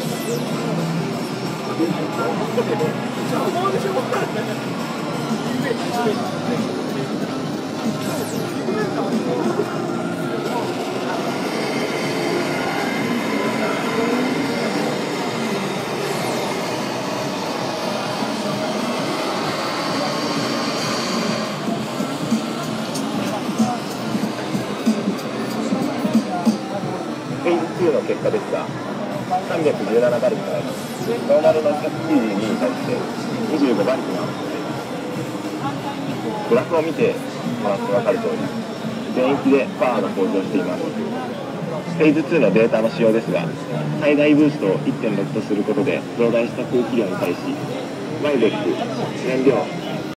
フェーズ2の結果ですが、317馬力となり、ノーマルの192に対して25馬力のアップで、グラフを見てもらって分かる通り、全域でパワーが向上しています。フェーズ2のデータの使用ですが、最大ブーストを 1.6 とすることで増大した空気量に対し、マイベック、燃料、